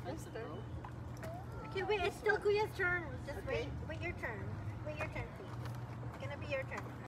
expensive, bro. Okay, wait, it's still Kuya's turn. Just wait your turn. Wait your turn.